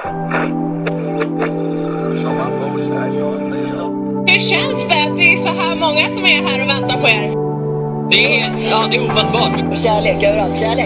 Hur känns det att det är så här många som är här och väntar på er? Det är ofattbart. Kärlek överallt, kärlek.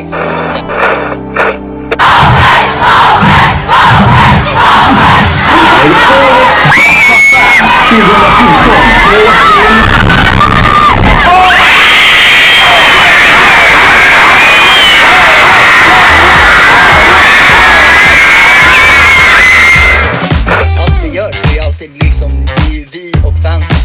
Allt vi gör så är alltid liksom vi och fansen.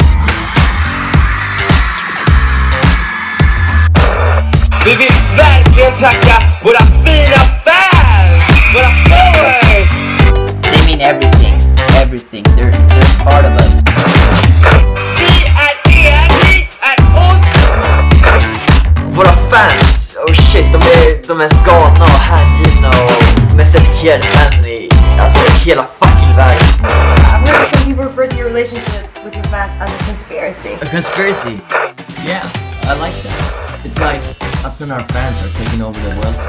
Vi vill verkligen tacka våra fina fans! Våra followers! They mean everything. Everything. They're part of us. Vi är oss! Våra fans, oh shit, de är de mest galna och hängivna och mest dedikerade fansen i hela fucking världen. I've heard some people refer to your relationship with your fans as a conspiracy. A conspiracy? Yeah, I like that. It's like us and our fans are taking over the world.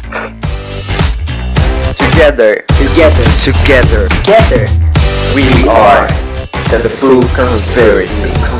Together, we are the Fooo Conspiracy.